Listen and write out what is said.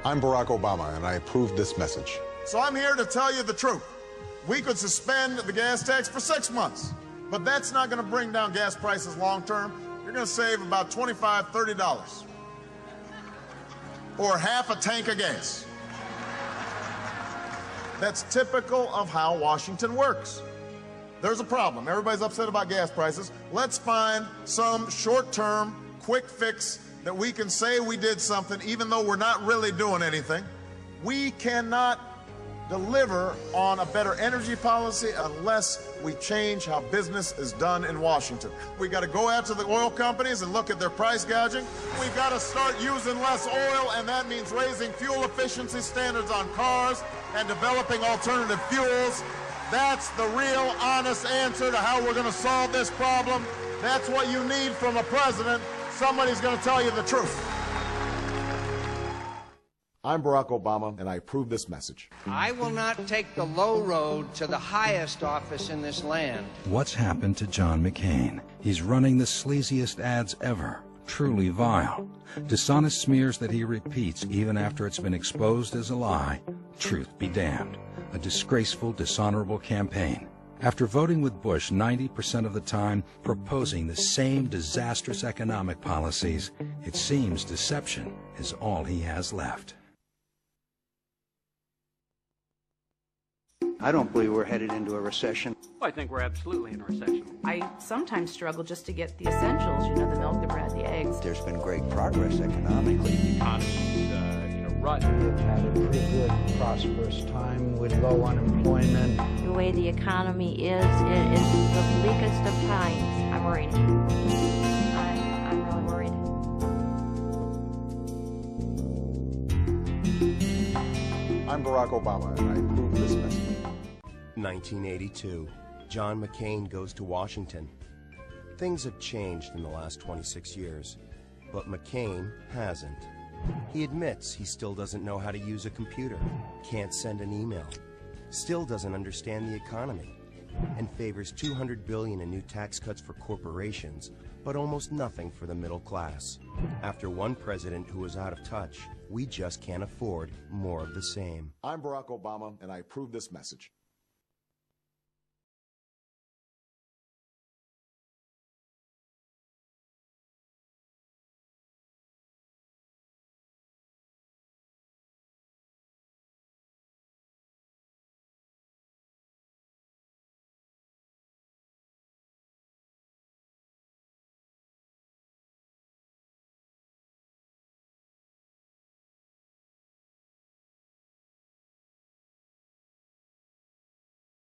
I'm Barack Obama, and I approve this message. So I'm here to tell you the truth. We could suspend the gas tax for 6 months, but that's not going to bring down gas prices long term. You're going to save about $25, $30, or half a tank of gas. That's typical of how Washington works. There's a problem. Everybody's upset about gas prices. Let's find some short-term, quick fix that we can say we did something even though we're not really doing anything. We cannot deliver on a better energy policy unless we change how business is done in Washington. We got to go after the oil companies and look at their price gouging. We've got to start using less oil, and that means raising fuel efficiency standards on cars and developing alternative fuels. That's the real, honest answer to how we're going to solve this problem. That's what you need from a president. Somebody's going to tell you the truth. I'm Barack Obama, and I approve this message. I will not take the low road to the highest office in this land. What's happened to John McCain? He's running the sleaziest ads ever. Truly vile. Dishonest smears that he repeats even after it's been exposed as a lie. Truth be damned. A disgraceful, dishonorable campaign. After voting with Bush 90% of the time, proposing the same disastrous economic policies, it seems deception is all he has left. I don't believe we're headed into a recession. I think we're absolutely in a recession. I sometimes struggle just to get the essentials, you know, the milk, the bread, the eggs. There's been great progress economically. The economy's in a rut. We've had a pretty good, prosperous time with low unemployment. The way the economy is, it is the bleakest of times. I'm worried. I'm really worried. I'm Barack Obama, and I approve this message. 1982. John McCain goes to Washington. Things have changed in the last 26 years, but McCain hasn't. He admits he still doesn't know how to use a computer, can't send an email, still doesn't understand the economy, and favors $200 billion in new tax cuts for corporations, but almost nothing for the middle class. After one president who was out of touch, we just can't afford more of the same. I'm Barack Obama, and I approve this message.